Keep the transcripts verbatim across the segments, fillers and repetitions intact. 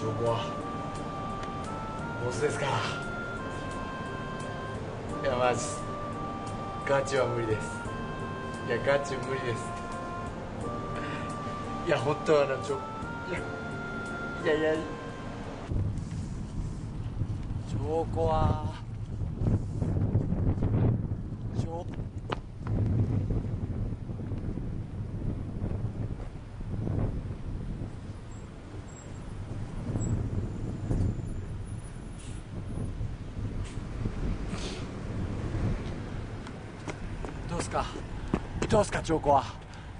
証拠はボスですから。いやマジガチは無理です。いやガチ無理です。いや本当はあのちょいやいやいや証拠は証どうすかどうすか証拠は。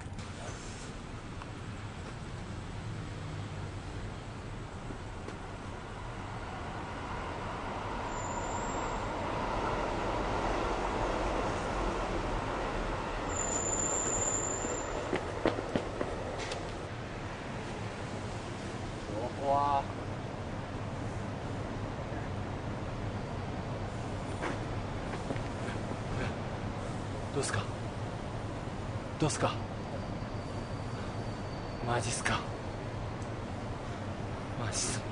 どうすかどうすかマジっすかマジっす。